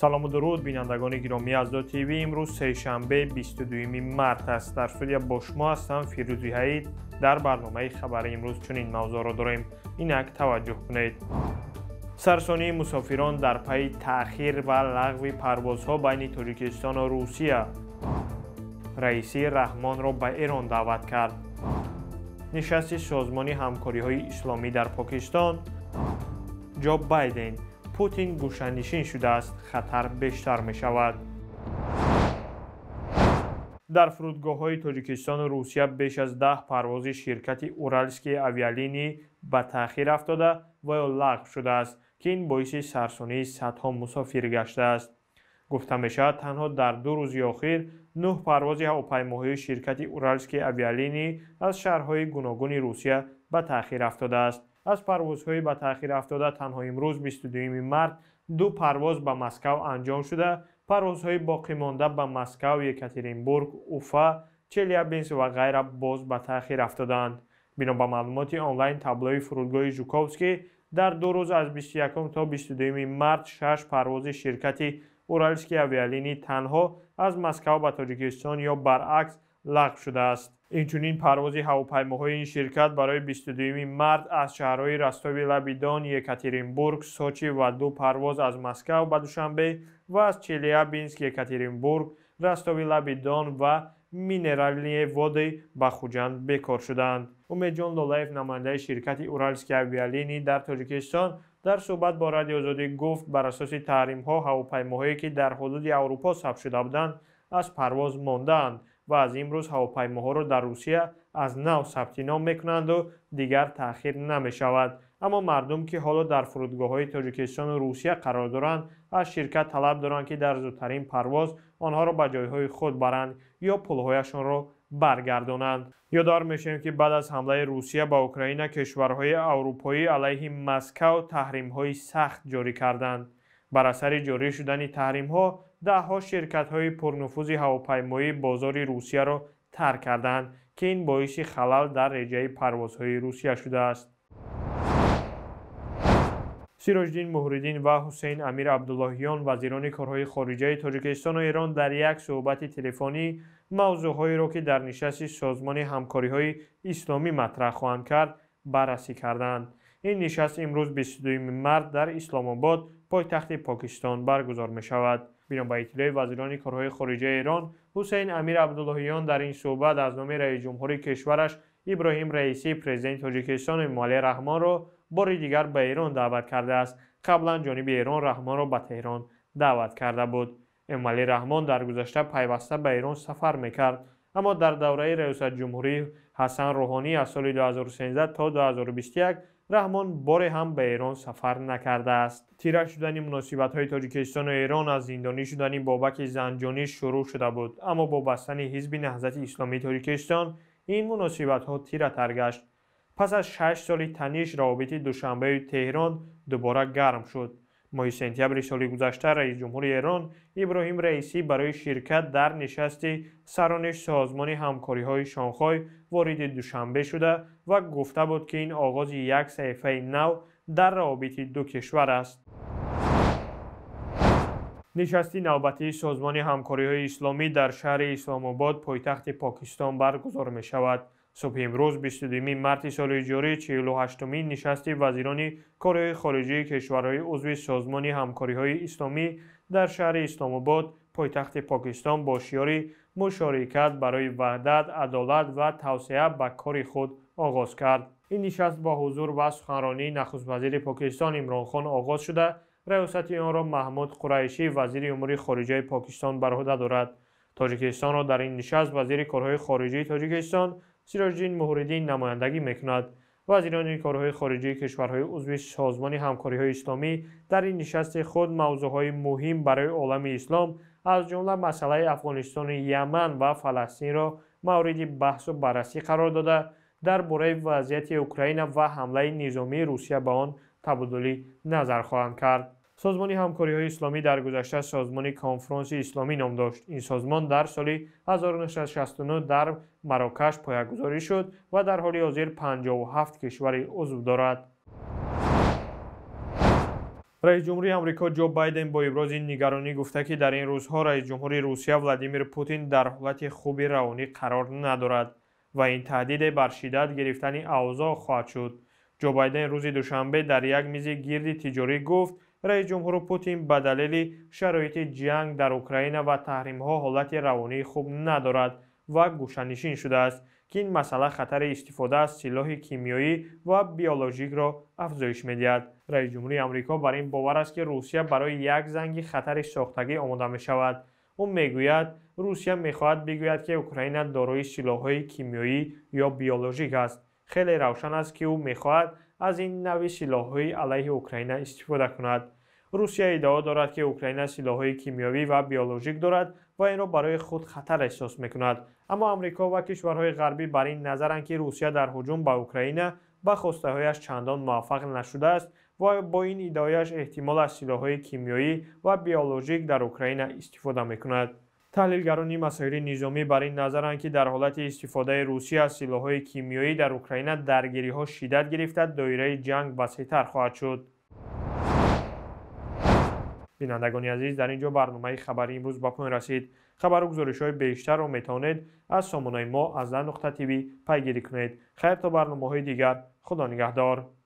سلام و درود بینندگان گرامی از دو تیوی. امروز سه‌شنبه 22 مارس است. در استودیو با شما هستم فیروزی حید. در برنامه خبر امروز چنین موضوع را داریم. اینک توجه کنید. سرسانی مسافران در پی تأخیر و لغو پروازها بین تاجیکستان و روسیه. رئیسی رحمان را به ایران دعوت کرد. نشست سازمان همکاری‌های اسلامی در پاکستان. جو بایدن: پوتین گوشه‌نشین شده است، خطر بیشتر می شود. در فرودگاه‌های تاجیکستان و روسیه بیش از 10 پرواز شرکت اورالسکی آویالینی به تأخیر افتاده و یا لغو شده است که این باعث سرسانی صدها مسافر گشته است. گفته می شود تنها در 2 روز اخیر 9 پرواز هواپیماهای شرکت اورالسکی آویالینی از شهرهای گوناگون روسیه به تأخیر افتاده است. از پروازهای به تأخیر افتاده تنها امروز 22 مارس 2 پرواز به مسکو انجام شده. پروازهای باقی مانده به مسکو، یکاترینبورگ، اوفا، چلیابینسک و غیره باز به تأخیر افتادند. بنا به معلومات آنلاین تابلوی فرودگاه ژوکوفسکی در 2 روز از 21 تا 22 مارس 6 پرواز شرکت اورالسکی آویالینی تنها از مسکو به تاجیکستان یا برعکس لغو شده است. اینچنین پرواز هواپیماهای این شرکت برای 22 مارس از شهرهای رستوی لبیدان، یکاترینبورگ، سوچی و 2 پرواز از مسکو به دوشنبه و از چلیابینسک، یکاترینبورگ، رستوی لبیدان و مینرالنی وادی به خوجند بکار شدند. امید جان لولایف، نماینده شرکت اورالسکی آویالینی در تاجیکستان، در صحبت با رادیو آزادی گفت بر اساس تحریم‌ها هواپیماهایی که در حدود اروپا ثبت شده بودند از پرواز ماندند و از امروز هواپیماها را در روسیه از نو ثبت نام میکنند و دیگر تأخیر نمی شود. اما مردم که حالا در فرودگاه‌های تاجیکستان و روسیه قرار دارند از شرکت طلب دارند که در زودترین پرواز آنها را به جایهای خود برند یا پولهایشان را برگردانند. یادآور میشیم که بعد از حمله روسیه به اوکراین کشورهای اروپایی علیه مسکو تحریم‌های سخت جاری کردند. بر اثر جاری شدن تحریم‌ها ده‌ها شرکت‌های پرنفوذ هواپیمایی بازار روسیه را ترک کردند که این باعث خلل در رژه پروازهای روسیه شده است. سیراج‌الدین مهرالدین و حسین امیر عبداللهیان، وزیران کارهای خارجه تاجیکستان و ایران، در یک صحبت تلفنی موضوعهایی را که در نشست سازمان همکاری‌های اسلامی مطرح خواهند کرد بررسی کردند. این نشست امروز 22 مارس در اسلام آباد، پایتخت پاکستان برگزار می شود. بنا به اطلاع وزیران کارهای خارجه ایران، حسین امیر عبداللهیان در این صحبت از نام رئیس جمهور کشورش ابراهیم رئیسی، پرزیدنت تاجیکستان امالی رحمان را بار دیگر به ایران دعوت کرده است. قبلا جانب ایران رحمان را به تهران دعوت کرده بود. امالی رحمان در گذشته پیوسته به ایران سفر میکرد، اما در دوره ریاست جمهوری حسن روحانی از سال 2013 تا 2021 رحمان بار هم به ایران سفر نکرده است. تیره شدن مناسبت‌های تاجیکستان و ایران از زندانی شدن بابک زنجانی شروع شده بود، اما با بستن حزب نهضت اسلامی تاجیکستان این مناسبت‌ها تیره تر گشت. پس از 6 سال تنش، روابط دوشنبه تهران دوباره گرم شد. ماه سپتامبر سال گذشته رئیس جمهور ایران ابراهیم رئیسی برای شرکت در نشست سرانش سازمان همکاری‌های شانگهای وارد دوشنبه شده و گفته بود که این آغاز یک صحیفه نو در روابط دو کشور است. نشست نوبتی سازمان همکاری‌های اسلامی در شهر اسلام آباد، پایتخت پاکستان برگزار می شود. صبح امروز 22 مارس سال جاری 48مین نشست وزیران کارهای خارجه کشورهای عضو سازمان همکاری‌های اسلامی در شهر اسلام آباد، پایتخت پاکستان با شعار مشارکت برای وحدت، عدالت و توسعه به کار خود آغاز کرد. این نشست با حضور و سخنرانی نخست وزیر پاکستان عمران خان آغاز شده. ریاست آن را محمود قریشی، وزیر امور خارجه پاکستان، بر عهده دارد. تاجیکستان را در این نشست وزیر کارهای خارجه تاجیکستان سیراج‌الدین مهرالدین نمایندگی میکند. وزیران کارهای خارجه کشورهای عضو سازمان همکاری‌های اسلامی در این نشست خود موضوعهای مهم برای عالم اسلام از جمله مسئله افغانستان، یمن و فلسطین را مورد بحث و بررسی قرار داده. درباره وضعیت اوکراین و حمله نظامی روسیه به آن تبادل نظر خواهند کرد. سازمان همکاری‌های اسلامی در گذشته سازمان کنفرانس اسلامی نام داشت. این سازمان در سال 1969 در مراکش پایه‌گذاری شد و در حال حاضر 57 کشور عضو دارد. رئیس جمهوری آمریکا جو بایدن با ابراز این نگرانی گفته که در این روزها رئیس جمهوری روسیه ولادیمیر پوتین در حالت خوب روانی قرار ندارد و این تهدید بر شدت گرفتن اوضاع خواهد شد. جو بایدن روز دوشنبه در یک میز گرد تجاری گفت رئیس جمهور پوتین به دلیل شرایط جنگ در اوکراین و تحریم‌ها حالت روانی خوب ندارد و گوشه‌نشین شده است که این مسئله خطر استفاده از سلاح کیمیایی و بیولوژیک را افزایش می‌دهد. رئیس جمهوری آمریکا بر این باور است که روسیه برای یک زنگ خطر ساختگی آماده می‌شود. او میگوید روسیه می‌خواهد بگوید که اوکراین دارای سلاح‌های کیمیایی یا بیولوژیک است. خیلی روشن است که او می‌خواهد از این نوع سلاح‌های علیه اوکراین استفاده کند. روسیه ادعا دارد که اوکراین سلاح‌های کیمیایی و بیولوژیک دارد و این را برای خود خطر احساس می‌کند. اما آمریکا و کشورهای غربی بر این نظرند که روسیه در هجوم به اوکراین به خواسته‌هایش چندان موفق نشده است و با این ادعایش احتمال از سلاح‌های کیمیایی و بیولوژیک در اوکراین استفاده می‌کند. تحلیلگران مسائل نظامی بر این نظرند که در حالت استفاده روسیه از سلاح‌های کیمیایی در اوکراین درگیری‌ها شدت گرفته دایره جنگ وسیع‌تر خواهد شد. بینندگان عزیز، در اینجا برنامه خبری امروز به پایان رسید. خبر و گزارش‌های بیشتر را میتوانید از سامانه ما از زن نقطه تیوی پیگیری کنید. خیر تا برنامه‌های دیگر، خدا نگهدار.